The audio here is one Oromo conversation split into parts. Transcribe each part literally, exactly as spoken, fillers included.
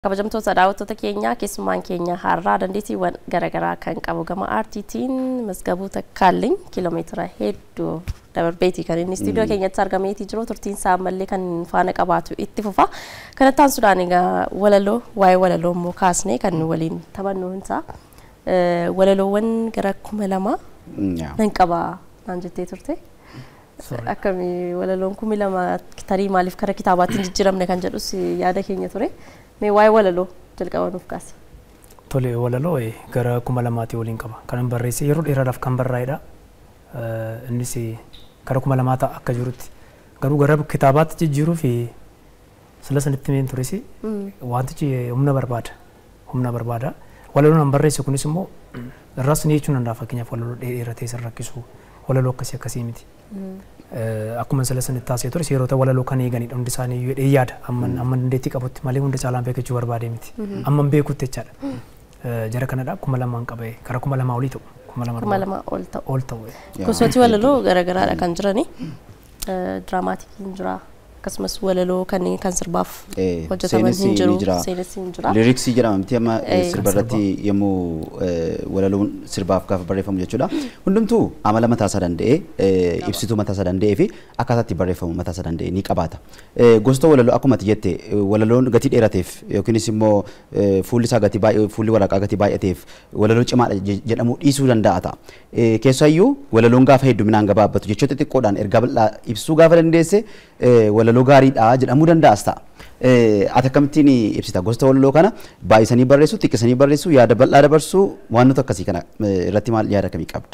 kabajamtoota daawwattoota keenyaa keessummaan keenya har'aa dandeettiiwwan garaagaraa kan qabu gama aartiitiin Masgabuu Takkaallee kiiloomeetira hedduu dabarbeetii kan inni istiidiyoo keenyatti argameetii jiru turtiin isaa ammallee kan faana qabaatu itti fufa kanattaan Sudaan egaa walaloo waa'ee walaloo immoo kaasnee kan waliin taphannu hinsa walaloowwan gara kuma lama nan qaba naan jettee turte akkamii walaloon kuma lama tarii maaliif kara kitaabaatti jijjiiramne kan jedhus yaada keenya ture mee waa'ee walaloo jalqabanuuf kaase. Tole walaloo gara kuma lamaatti waliin qaba. Kanan barreesse yeroo dheeraadhaaf kan barraa'edha. Innis gara kuma lamaa ta'a akka jirutti. Garuu gara kitaabaatti jijjiiruu fi sila sanitti meen tures wantichi humna barbaada. Humna barbaada. Walaloon an barreesse kunis immoo irraas ni jechuun danda'a fakkeenyaaf walaloo dheeratee isa rakkisu walaloo akkasii akkasii miti. Akkuma sila sanitti taasise ture seerota walaloo kan eeganidha hundi isaanii iyyuu yaada amman amman dandeettii qabutti malee hunda caalaan beekachuu barbaade miti. Amman beekutti jechaadha. Jara kanadha kuma lamaan qabe kara kuma lamaa olii ta'u. Kuma lamaa ol ta'u. Ol ta'u. Gosooti walaloo garaagaraadha kan jirani. Diraamaatikiin jira. Akkasumas walaloo kanneen kan sirbaaf hojjetaman hin jiru. Seenessi hin jira. Liriksii jedhama miti amma sirba irratti yommuu walaloon sirbaaf gaafa barreeffamu jechuudha. Hundumtuu amala mataa isaa danda'ee ibsituu mataa isaa danda'ee fi akkaataatti barreeffamu mataa isaa danda'ee ni qabaata. Gosoota walaloo akkuma ati jette walaloon gatii dheerateef yookiinis immoo fuulli isaa gatii baay'ee fuulli waraqaa gatii baay'ateef walaloo cimaadha jedhamu dhiisuu danda'a ta'a. Keessaayyuu walaloon gaafa hedduminaan gabaabbatu jechoota xiqqoodhaan ergaa bal'aa ibsuu gaafa dandeesse walaloo gaariidha jedhamuu danda'as ta'a. Ati akkamittiin ibsita gosoota walaloo kana baay'isanii barreessuu xiqqisanii barreessuu yaada bal'aa dabarsuu wantoota akkasii kana irratti maal yaada akkamii qabda?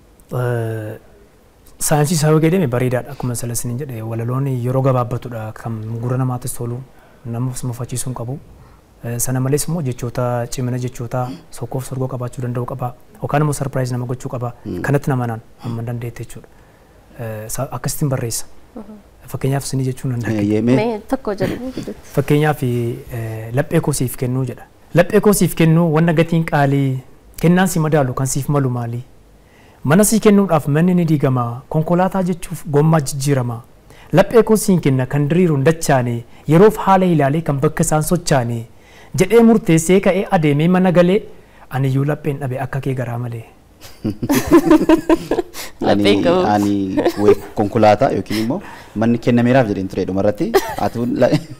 Saayinsii isaa yoo jedhame bareedaadha akkuma salasiniin jedhe walaloon yeroo gabaabbatudha kan gurra namaatis tolu namas mufachiisuu qabu. Sana malees immoo jechoota cimina jechoota sokkoof sorgoo qabaachuu danda'u qaba yookaan immoo sarpiraayiz nama gochuu qaba kanatti nama naan amma dandeette jechuudha. Akkasitiin barreessa. Fakkeenyaaf sinii jechuun danda'a. Mee tokko jedhu. Fakkeenyaaf laphee koo siif kennuu jedha. Laphee koo siif kennuu wanna gatiin qaalii kennaan si madaalu kan siif malu maali? Mana sii kennuudhaaf manni ni diigama konkolaataa jechuuf gommaa jijjiirama. Laphee koo siin kenna kan diriiruun dachaane yeroof haala ilaalee kan bakka isaan sochaane jedhee murteessee ka'ee adeemee mana galee aniyyuu lapheen dhabe akka kee garaa malee. Ani konkolaataa yookiin immoo manni kennameeraaf jedheen ture dhumarratti atuun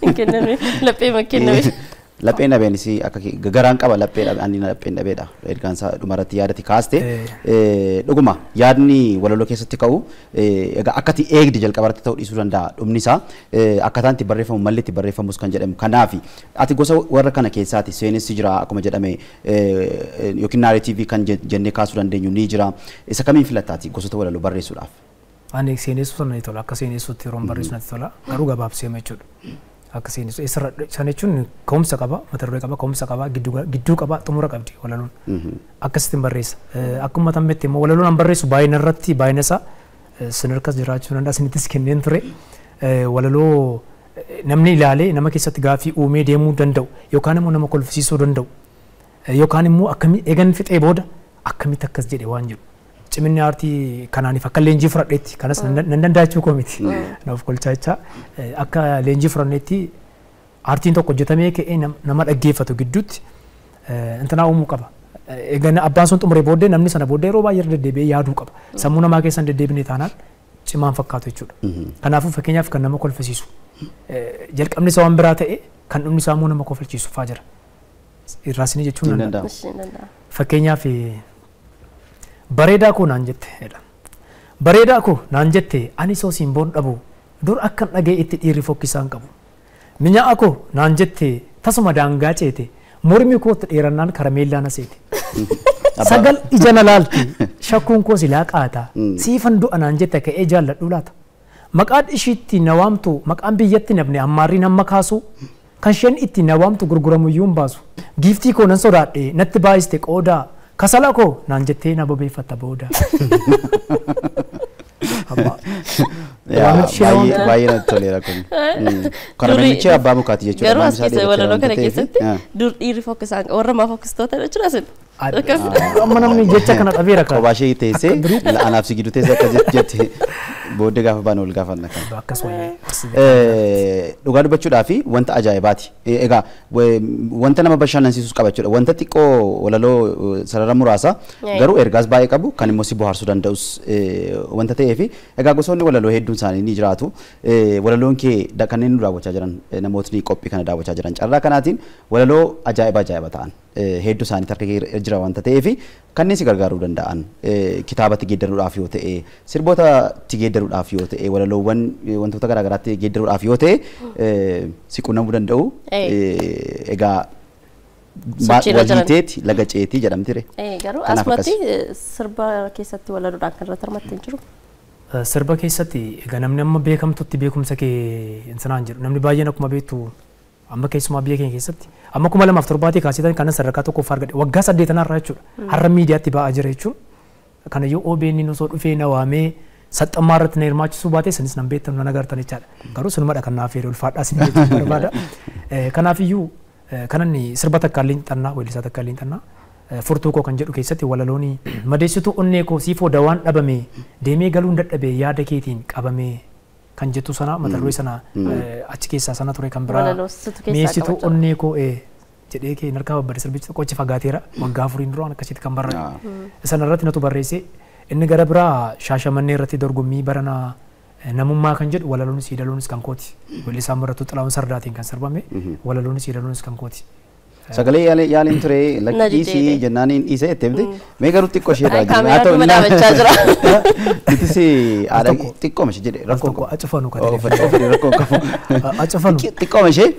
laphee ma kenname. Lapheen dhabeenis akka garaan qaba laphee ani lapheen dhabeedha. Ergaan isaa dhumarratti yaadati kaaste dhuguma yaadni walaloo keessatti ka'u egaa akkati eegdi jalqabarratti ta'uu dhiisuu danda'a dhumni isaa akkataan itti barreeffamu malli itti barreeffamus kan jedhamu kanaaf ati gosa warra kana keessaati seenessi jira akkuma jedhame yookiin naaretiivii kan jennee kaasuu dandeenyu ni jira isa kamiin filattaati gosoota walaloo barreessuudhaaf? Ani seenessuu sana ni tola akka seenessuutti yeroo barreessu natti tola garuu gabaabsee jechuudha. Akka seenessu isarra sana jechuun ka'umsa qaba mata duree qaba ka'umsa qaba gidduu qaba xumura qabdi walaloon akkasitiin barreessa akkuma tammetti immoo walaloon an barreessu baay'ina irratti baay'ina isaa sinirkas jiraachuu danda'a sinittis kenneen ture walaloo namni ilaalee nama keessatti gaafii uumee deemuu danda'u yookaan immoo nama kolfisiisuu danda'u yookaan immoo akkamii eegan fixee booda akkamitti akkas jedhe waan jedhu. Ciminni aartii kanaaniif akka leenjii fudhadheetti kanas nan dandaachuu koo miti naaf kolchaa jecha akka leenjii fudhanneetti aartiin tokko hojjetamee ka'ee nama dhaggeeffatu gidduutti intanaa uumuu qaba. Egaa abbaan sun xumuree booddee namni sana booddee yeroo baay'ee deddeebi'ee yaaduu qaba. Sammuu namaa keessan deddeebinee taanaan cimaan fakkaatu jechuudha. Kanaafuu fakkeenyaaf kan nama kolfisiisu jalqabni isaa waan biraa ta'e kan dhumni isaa immoo nama kofalchiisu fa'aa jira. Irraasini jechuun danda'a. Fakkeenyaaf bareedaa koo naan jette jedha. Bareedaa koo naan jette ani soo simboon dhabu dur akkan dhagee itti dhiirri fokkisaan qabu. Minyaa'a koo naan jette tasuma daangaa ceete mormi kootti dheerannaan karameellaa na seete. Sagal ija na laalti shakkuun koo silaa qaata siifan du'a naan jette ka'ee jaalladhu laata. Maqaan ishiitti na waamtu maqaan biyyatti nabne ammaarriin hamma kaasu kan isheen itti na waamtu gurguramuyyuu hin baasu. Giiftii koo nan sodaadhe natti baay'iste qoodaa. Kasala koo naan jettee na bobeeffatta booda. Baay'ee natti toleera kun. Karameellichi abbaa mukaati jechuudha. Garuu as keessa walaloo kana keessatti dur dhiirri fokkisaan warra maa fokkistoota jechuudha. amma namni jecha kana dhabeera kan Kobaashee teessee anaaf si gidduu teessee akka jetti booddee gaafa baanu ol gaafanna kan. Dhugaa dubbachuudhaa fi wanta ajaa'ibaati. Egaa wanta nama bashannansiisus qaba jechuudha. Wanta xiqqoo walaloo sarara muraasa garuu ergaas baay'ee qabu kan immoo si bohaarsuu danda'us wanta ta'eef egaa gosoonni walaloo hedduun isaanii ni jiraatu. Walaloon kee kanneen nu daawwachaa jiran namootni qophii kana daawwachaa jiran carraa kanaatiin walaloo ajaa'iba ajaa'iba ta'an hedduu isaanii tarkee jira wanta ta'eef kanneen si gargaaruu danda'an kitaabatti geeddaruudhaaf yoo ta'e sirbootatti geeddaruudhaaf yoo ta'e walaloowwan wantoota garaa garaatti geeddaruudhaaf yoo ta'e si qunnamuu danda'u egaa wajjiteeti laga ceetii jedhamtire. Garuu asumatti sirba keessatti walaloodhaan kan irratti hirmattee hin jiru. Sirba keessatti egaa namni amma beekamtutti beekumsa kee insanaan jedhu namni baay'een akkuma beektu amma keessumaa biyya keenya keessatti amma kuma lamaaf torbaatii kaasitan kanan sadarkaa tokkoof argadhe waggaa saddeetanaa irraa jechuudha har'a miidiyaatti ba'aa jira jechuun kanayyuu O B N osoo dhufee na waamee saxxammaa irratti na hirmaachisuu baatee sanis nan beektan nan agartan jechaadha garuu sinumadha kan naaf heeree ulfaadhaa sin jechuun barbaada kanaafiyyuu kanan sirba takkaallee xannaa weellisaa takkaallee xannaa furtuu koo kan jedhu keessatti walalooni madeessituu onnee koo siifoo dawaan dhabame deemee galuun dadhabee yaada keetiin qabamee kan jettu sana mata duree sana achi keessaa sana ture kan biraa meessituu onnee koo jedhee kee harkaa babbade sirbichi qochi fagaateera waggaa afuriin duraan akkasitti kan barreesse sana irratti natu barreesse inni gara biraa shaashamannee irratti dorgommii barana namummaa kan jedhu walaloonis siidaloonis kan kooti weellisaan barattuu Xilaawun Sardaatiin kan sirbame walaloonis siidaloonis kan kooti. Sagalee yaaliin ture lakkisii jennaaniin dhiisee itti himte mee garuu xiqqoo ishee irraa jira. Haa ta'u dhaabachaa jira. Nutis aadaa xiqqooma ishee jedhe rakkoo qabu. Acufanu kan jedhe rakkoo qabu. Acufanu. Xiqqooma ishee.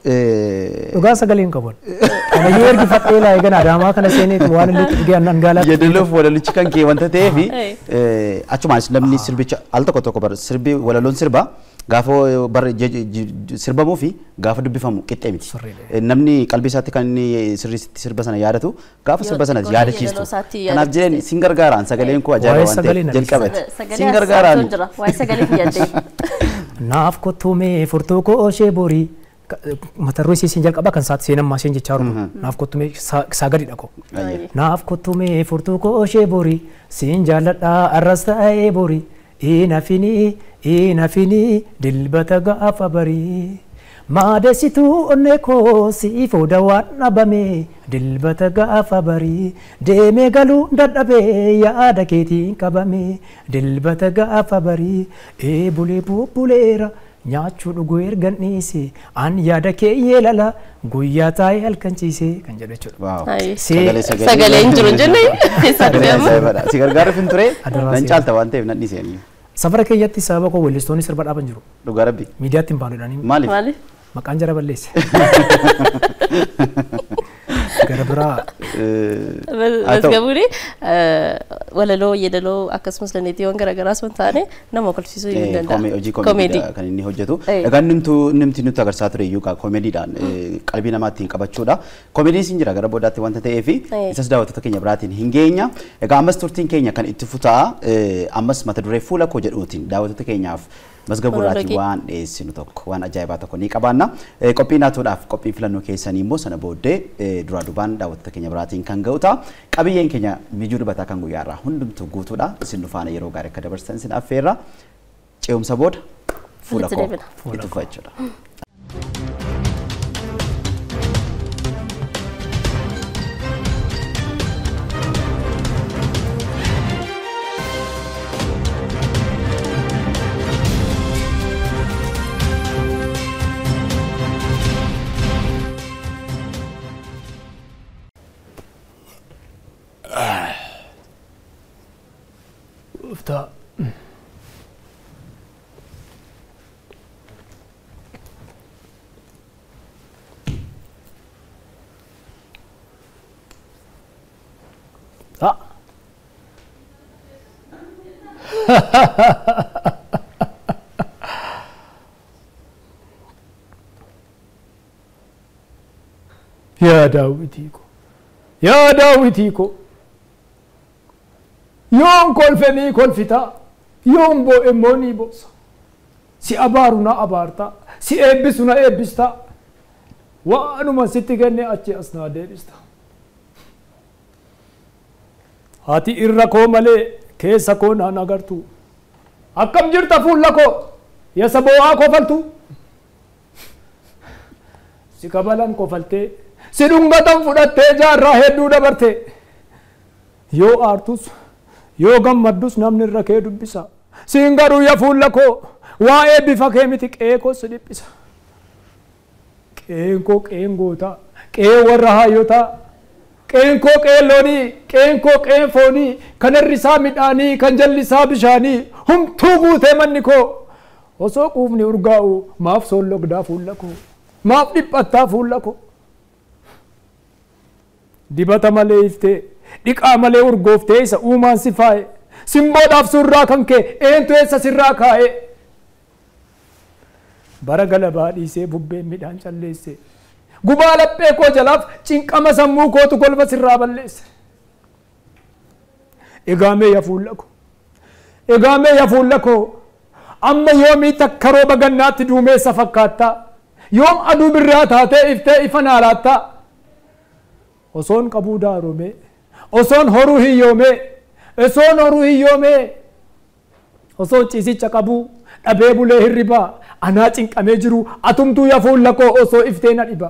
Dhugaa sagaleen qabu. Kana yoo ergi fadhee laa eegan adaamaa kana seeneetu waan inni dhugee annan gaalaa. Jedhaloof walalichi kan kee wanta ta'eef achumaanis namni sirbicha al tokko tokko sirbi walaloon sirba. Gaafa bar sirbamu fi gaafa dubbifamu qixxee miti. Namni qalbii isaatti kan inni sirriitti sirba sana yaadatu gaafa sirba sana yaadachiistu. Kanaaf jedheen sin gargaaraan sagaleen koo ajaa'iba waan ta'eef jalqabate. Sin gargaaraan. Waa'ee sagalee fiyyadde. Naaf kottumee furtuu koo ishee borii mata duree isiin jalqaba kan saati seenammaa isheen jechaa jiru. Naaf kottumee isaa gadi dhaqo. Naaf kottumee furtuu koo ishee borii siin jaalladhaa arras ta'ee borii. Inafini inafini dilbata gaafa barii maadessituu onnee koo siifoo dawaan dhabame dilbata gaafa barii deemee galuu dadhabee yaada keetiin qabame dilbata gaafa barii eebulee bubbuleera nyaachuu dhuguu ergan dhiise an yaada kee yeelala guyyaa taa'ee halkanchiise kan jedhu jechuudha. Sagaleen jiru jennee si gargaaruuf hin ture nan caalta waan ta'eef nan dhiisee. Safara keeyyatti sababa koo weellistoonni sirba dhaaban jiru. Dhugaa rabbi. Miidiyaatti hin baanudhaan. Maaliif? Maqaan jara balleesse. Gara biraa. Masgabuuni walaloo yeedaloo akkasumas dandeettiiwwan garaagaraas waan taane nama kolfisuu hin danda'a. Hojii koomeedii kan inni hojjetu. Egaa nimti nutti agarsiisaa ture iyyuu koomeediidhaan qalbii namaa ittiin qabachuudha. Koomeediin siin jira gara boodaatti wanta ta'eef isas daawwattoota keenya biraatiin hin geenya. Egaa ammas turtiin keenya kan itti futaa ammas mata duree fuula koo jedhuutiin daawwattoota keenyaaf Masgabuu irratti waan dhiyeessinu tokko waan ajaa'ibaa tokko ni qabaanna. Qophii naatuudhaaf qophii filannoo keessanii immoo sana booddee duraa duubaan daawwattoota keenya biraatiin kan ga'u ta'a. Qabiyyeen keenya mijuu dibataa kan guyyaarraa hundumtuu guutuudha. Isin dhufaana yeroo gaarii akka dabarsan isin affeerra. Ce'umsa booda fuula koo itti fufachuudha. Ufta. Ah. Ya Daawitiiko. Ya Daawitiiko. Yoon kolfanii kolfitaa, yoon boo'e immoo ni boosa. Si abaaru na abaartaa, si eebbisu na eebbistaa. Waanuma sitti kenne achi as naa deebistaa. Haati irra koo malee keessa koo naan agartu. Akkam jirta fuula koo yasa bo'aa kofaltu. Si kabalan kofaltee si dhungatan fudhattee jaarraa hedduu dabarte. Yoo aartus yoo gammaddus namni irra kee dubbisa. Siin garuu yaa fuula koo waa'ee bifa kee miti qe'ee koo si dhiphisa. Qe'een koo qe'een gootaa qe'ee warra haayyotaa. Qe'een koo qe'een loonii qe'een koo qe'een foonii kan hirrisaa midhaanii kan jallisaa bishaanii humtuu guutee manni koo osoo quufni urgaa'u maaf sollogdaa fuula koo maaf dhiphattaa fuula koo. Dibata malee iftee dhiqaa malee urgooftee isa uumaan si faa'e simboodhaaf surraa kan kee eentu eessa sirraa kaa'e. Bara galabaa dhiisee bubbeen midhaan calleesse. Gubaa laphee koo jalaaf cinqama sammuu kootu golba sirraa balleesse. Egaamee yaa fuula koo egaamee yaa fuula koo amma yoomii takka rooba gannaatti duumessa fakkaattaa yoom aduu birraa taatee iftee ifa naalaattaa. Osoon qabuu daaromee osoon horuu hiyyoomee osoon horuu hiyyoomee osoon ciisicha qabuu dhabee bulee hirribaa anaa cinqamee jiru atumtuu yaa fuula koo osoo iftee na dhiba.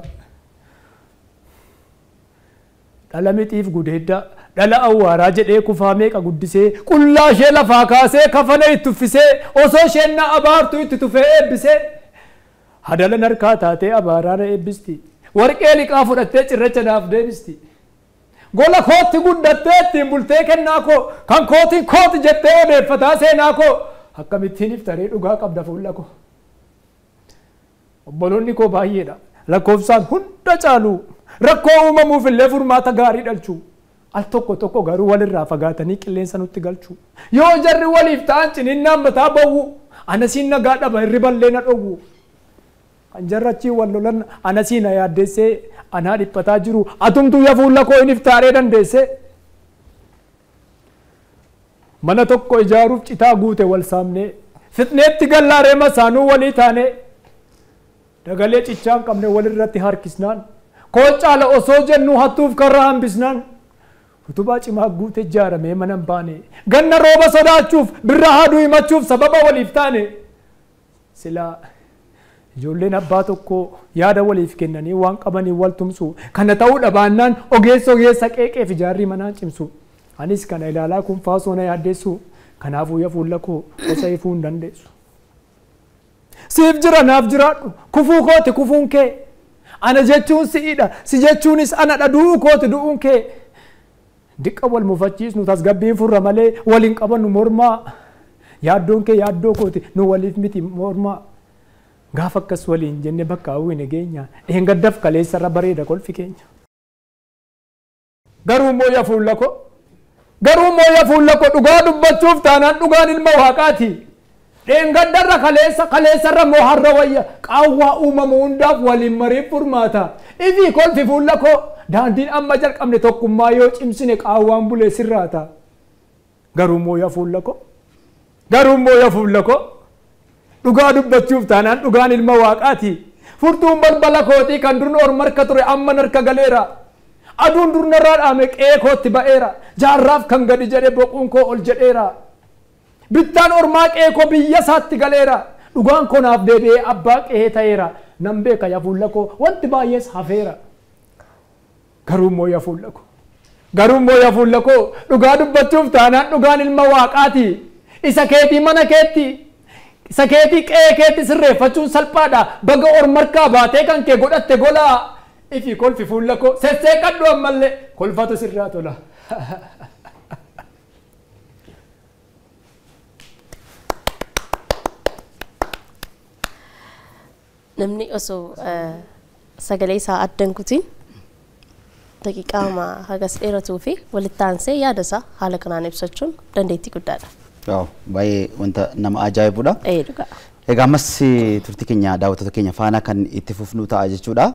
Dhala mitiif gudeedda dhala awwaaraa jedhee kufaa meeqa guddisee qullaa ishee lafaa kaasee kafana itti uffisee osoo isheen na abaartu itti tufee eebbisee hadalan harkaa taatee abaaraa na eebbisti. Warqee liqaa fudhattee cirracha naaf deebisti. Gola kootti guddattee ittiin bultee kennaa koo kan kootiin kooti jettee odeeffataa seenaa koo akkamittiin iftaree dhugaa qabda fuula koo. Obboloonni koo baay'eedha lakkoofsaan hunda caalu rakkoo uumamuuf illee furmaata gaarii dhalchu. Al tokko tokko garuu walirraa fagaatanii qilleensa nutti galchu. Yoo jarri waliif ta'an ciniinnaan mataa bawwu anasiin nagaa dhaba hirriballee na dhowwu. Kan jarrachi wal lolan anasiin na yaaddeessee anaa dhiphataa jiru atumtuu yaa fuula koo hin iftaaree dandeesse. Mana tokko ijaaruuf citaa guute wal saamnee fitneetti gallaaree masaanuu walii taane dagalee cichaan qabne walirratti harkisnaan koo caala osoo jennu hattuuf karra hambisnaan utubaa cimaa guute ijaaramee mana baane ganna rooba sodaachuuf birra haaduu himachuuf sababa waliif taane. Silaa ijoolleen abbaa tokko yaada waliif kennanii waan qabanii wal tumsu kana ta'uu dhabaannaan ogeessa ogeessa qeeqeef ijaarrii manaan cimsu. Anis kana ilaalaa kun faasoo na yaaddeessu kanaafuu yaa fuula koo gosa ifuu hin dandeessu. Siif jira naaf jiraadhu kufuu kooti kufuun kee ana jechuun si'idha si jechuunis anadha du'uu kooti du'uun kee. Diqqa wal mufachiisnu tasgabbiin furra malee waliin qabannu mormaa yaaddoon kee yaaddoo kooti nu waliif miti mormaa. Gaafa akkas waliin jenne bakka hawwine geenya dheengaddaf kaleessarra bareeda kolfi keenya. Garuu immoo yaa fuula koo garuu immoo yaa fuula koo dhugaa dubbachuuf taanaan dhugaan ilma waaqaati. Dheengaddarra kaleessa kaleessarra immoo har'a wayya qaawwaa uumamu hundaaf waliin mariif furmaata. Ifii kolfi fuula koo daandiin amma jalqabne tokkummaa yoo cimsine qaawwaan bulee sirraata. Garuu immoo yaa fuula koo garuu immoo yaa fuula koo dhugaa dubbachuuf taanaan dhugaan ilma waaqaati. Furtuun balbala kootii kan durni orma harka ture amma harka galeera. Aduun durnarraa dhaame qe'ee kootti ba'eera. Jaarraaf kan gadi jedhe boquun koo ol jedheera. Bittaan ormaa qe'ee koo biyya isaatti galeera. Dhugaan koo naaf deebi'ee abbaa qe'ee ta'eera. Nan beeka yaa fuula koo wanti baay'ees hafeera. Garuu immoo yaa fuula koo garuu immoo yaa fuula koo dhugaa dubbachuuf taanaan dhugaan ilma waaqaati. Isa keetii mana keetti. Isa keetii qe'ee keetti sirreeffachuun salphaadha. Baga orma harkaa baatee kan kee godhatte golaa. Ifii kolfi fuula koo seessee qaddu ammallee kolfatu sirraa tola. Namni osoo sagalee isaa addan kutiin daqiiqaa hagas dheeratuu fi walitti aansee yaada isaa haala kanaan ibsachuun dandeettii guddaadha. Waaw baay'ee wanta nama ajaa'ibudha. Ee dhugaa. Egaa ammas turtii keenya daawwattoota keenya faana kan itti fufnu ta'a jechuudha.